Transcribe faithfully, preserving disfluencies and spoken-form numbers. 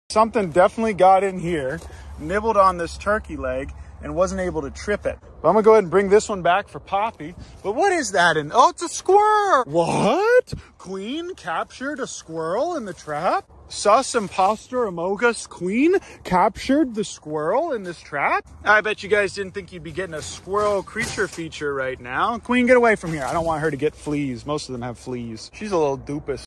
Something definitely got in here, nibbled on this turkey leg, and wasn't able to trip it. But I'm gonna go ahead and bring this one back for Poppy. But what is that in? Oh, it's a squirrel. What? Queen captured a squirrel in the trap? Sus Imposter Amogus Queen captured the squirrel in this trap? I bet you guys didn't think you'd be getting a squirrel creature feature right now. Queen, get away from here. I don't want her to get fleas. Most of them have fleas. She's a little doofus.